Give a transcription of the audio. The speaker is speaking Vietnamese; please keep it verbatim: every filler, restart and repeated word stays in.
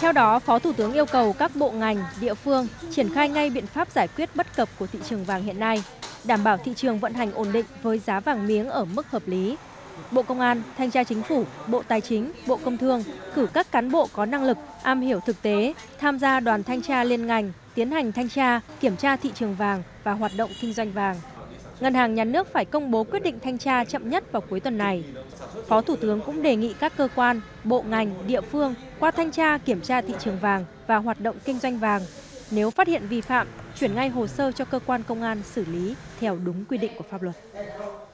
Theo đó, Phó Thủ tướng yêu cầu các bộ ngành, địa phương triển khai ngay biện pháp giải quyết bất cập của thị trường vàng hiện nay, đảm bảo thị trường vận hành ổn định với giá vàng miếng ở mức hợp lý. Bộ Công an, Thanh tra Chính phủ, Bộ Tài chính, Bộ Công Thương cử các cán bộ có năng lực, am hiểu thực tế, tham gia đoàn thanh tra liên ngành, tiến hành thanh tra, kiểm tra thị trường vàng và hoạt động kinh doanh vàng. Ngân hàng Nhà nước phải công bố quyết định thanh tra chậm nhất vào cuối tuần này. Phó Thủ tướng cũng đề nghị các cơ quan, bộ ngành, địa phương qua thanh tra kiểm tra thị trường vàng và hoạt động kinh doanh vàng. Nếu phát hiện vi phạm, chuyển ngay hồ sơ cho cơ quan công an xử lý theo đúng quy định của pháp luật.